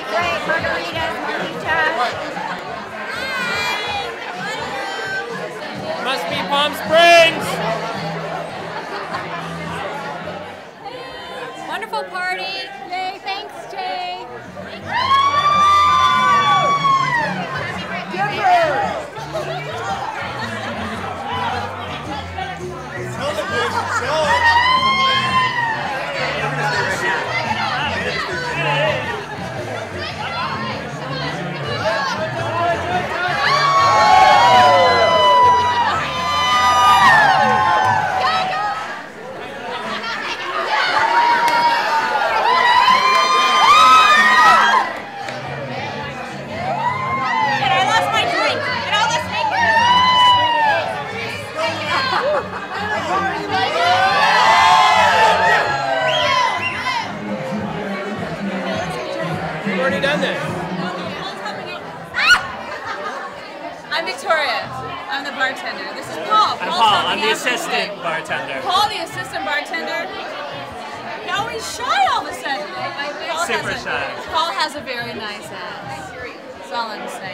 great margaritas, margaritas. Must be Palm Springs. Wonderful party. Yay, thanks, Jay. We've already done this. I'm Victoria. I'm the bartender. This is Paul. I'm Paul. I'm the assistant bartender. Paul, the assistant bartender. Now he's shy all of a sudden. Super shy. Paul has a very nice ass. That's all I'm saying.